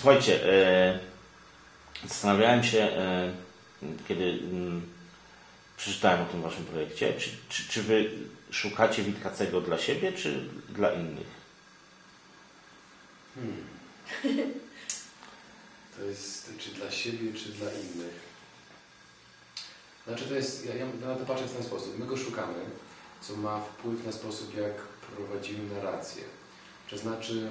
Słuchajcie, zastanawiałem się, kiedy przeczytałem o tym waszym projekcie, czy wy szukacie Witkacego dla siebie, czy dla innych? To jest czy dla siebie, czy dla innych. Znaczy to jest, ja na to patrzę w ten sposób. My go szukamy, co ma wpływ na sposób, jak prowadzimy narrację. To znaczy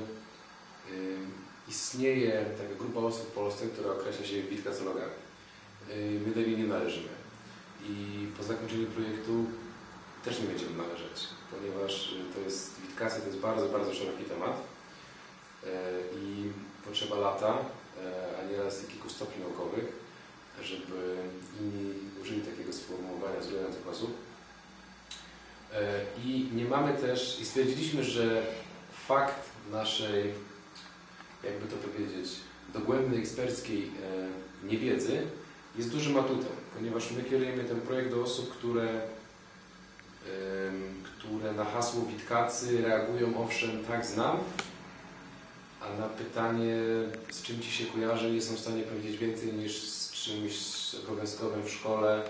istnieje taka grupa osób w Polsce, która określa się witkacologami. My do niej nie należymy. I po zakończeniu projektu też nie będziemy należeć, ponieważ to jest witkacja, to jest bardzo, bardzo szeroki temat i potrzeba lata, a nieraz kilku stopni naukowych, żeby inni użyli takiego sformułowania z wielu osób. I nie mamy też, i stwierdziliśmy, że fakt naszej, jakby to powiedzieć, dogłębnej eksperckiej niewiedzy jest dużym atutem, ponieważ my kierujemy ten projekt do osób, które na hasło Witkacy reagują, owszem, tak, znam, a na pytanie, z czym Ci się kojarzy, nie są w stanie powiedzieć więcej niż z czymś obowiązkowym w szkole,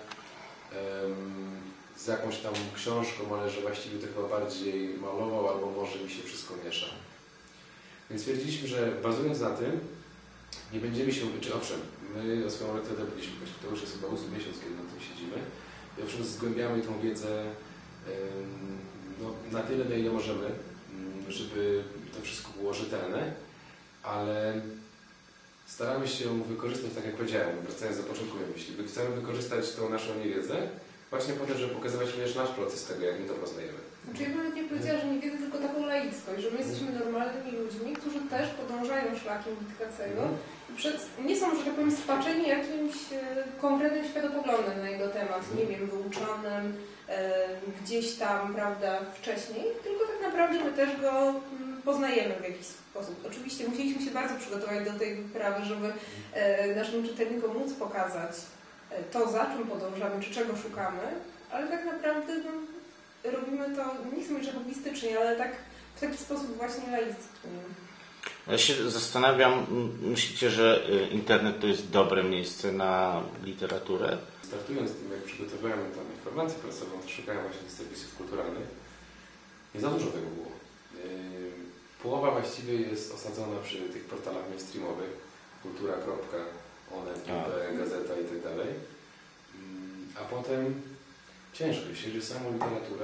z jakąś tam książką, ale że właściwie to chyba bardziej malował, albo może mi się wszystko miesza. Więc stwierdziliśmy, że bazując na tym, nie będziemy się, czy owszem, my o swoją metodę byliśmy, to już jest chyba 8 miesiąc, kiedy na tym siedzimy, i owszem zgłębiamy tą wiedzę na tyle, na ile możemy, żeby to wszystko było rzetelne, ale staramy się wykorzystać, tak jak powiedziałem, wracając do początku myśli, chcemy wykorzystać tą naszą niewiedzę właśnie po to, żeby pokazywać również nasz proces tego, jak my to poznajemy. Znaczy ja bym nawet nie powiedziała, że nie wiedzę, tylko taką laickość, że my jesteśmy normalnymi ludźmi, którzy też podążają szlakiem Witkacego i nie są, że tak powiem, spaczeni jakimś konkretnym światopoglądem na jego temat, nie wiem, wyuczonym gdzieś tam, prawda, wcześniej, tylko tak naprawdę my też go poznajemy w jakiś sposób. Oczywiście musieliśmy się bardzo przygotować do tej wyprawy, żeby naszym czytelnikom móc pokazać to, za czym podążamy, czy czego szukamy, ale tak naprawdę robimy to, nie chcę mówić, że hobbystycznie, ale tak w taki sposób właśnie laicki. Ja się zastanawiam, myślicie, że internet to jest dobre miejsce na literaturę? Startując tym, jak przygotowałem tam informację prasową, to szukałem właśnie serwisów kulturalnych. Nie za dużo tego było. Połowa właściwie jest osadzona przy tych portalach mainstreamowych, kultura.onet, gazeta i tak dalej. A potem ciężko, jeśli chodzi o samą literaturę,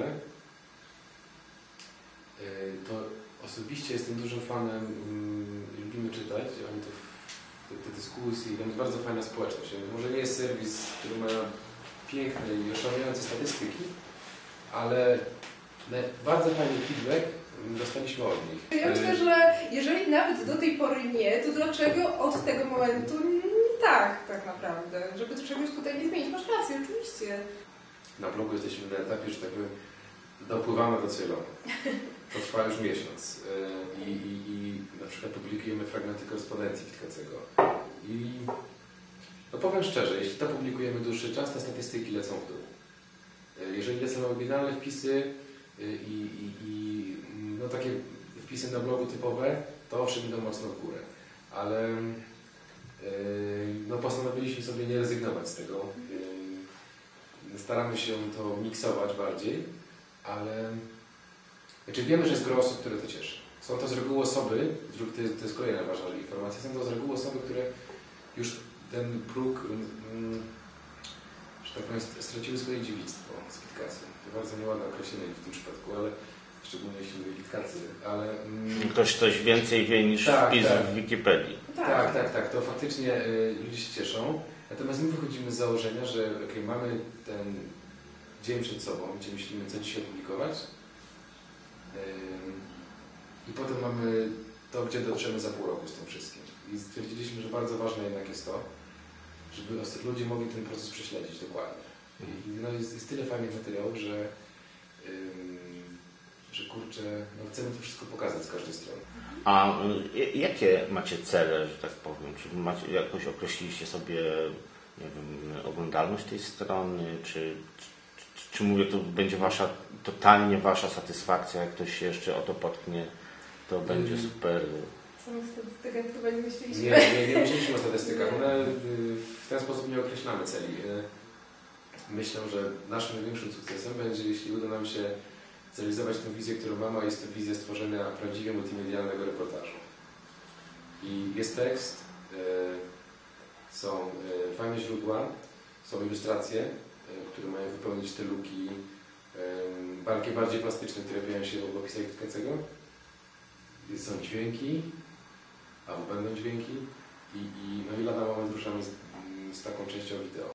to osobiście jestem dużym fanem, lubimy czytać, oni to te dyskusje, i to jest bardzo fajna społeczność. Może nie jest serwis, który ma piękne i oszałamiające statystyki, ale bardzo fajny feedback dostaliśmy od nich. Ja myślę, że jeżeli nawet do tej pory nie, to dlaczego od tego momentu nie tak naprawdę, żeby czegoś tutaj nie zmienić? Masz rację, oczywiście. Na blogu jesteśmy na etapie, że tak powiem, dopływamy do celu. To trwa już miesiąc i na przykład publikujemy fragmenty korespondencji Witkacego. I no powiem szczerze, jeśli to publikujemy dłuższy czas, te statystyki lecą w dół. Jeżeli lecą oryginalne wpisy no takie wpisy na blogu typowe, to owszem idą mocno w górę. Ale no postanowiliśmy sobie nie rezygnować z tego. Staramy się to miksować bardziej, ale znaczy wiemy, że jest gro osób, które to cieszy. Są to z reguły osoby, to jest kolejna ważna informacja, są to z reguły osoby, które już ten próg, że tak powiem, straciły swoje dziewictwo z Witkacy. To bardzo nieładne określenie w tym przypadku, ale szczególnie jeśli mówię Witkacy, ale... Ktoś coś więcej wie niż wpis w Wikipedii. Tak, to faktycznie ludzie się cieszą. Natomiast my wychodzimy z założenia, że mamy ten dzień przed sobą, gdzie myślimy, co dzisiaj opublikować, i potem mamy to, gdzie dotrzemy za pół roku z tym wszystkim. I stwierdziliśmy, że bardzo ważne jednak jest to, żeby ludzie mogli ten proces prześledzić dokładnie. I no jest tyle fajnych materiałów, że kurczę, no chcemy to wszystko pokazać z każdej strony. A jakie macie cele, że tak powiem? Czy jakoś określiliście sobie, nie wiem, oglądalność tej strony? Czy mówię, to będzie totalnie wasza satysfakcja, jak ktoś się jeszcze o to potknie, to będzie super? samych statystykach chyba nie myśleliśmy. Nie myśleliśmy o statystykach. W ten sposób nie określamy celi. Myślę, że naszym największym sukcesem będzie, jeśli uda nam się zrealizować tę wizję, którą mamy, a jest to wizja stworzenia prawdziwie multimedialnego reportażu. I jest tekst, są fajne źródła, są ilustracje, które mają wypełnić te luki, takie bardziej plastyczne, które pojawiają się w opisach Witkacego. Są dźwięki, albo będą dźwięki i lada moment ruszamy z taką częścią wideo.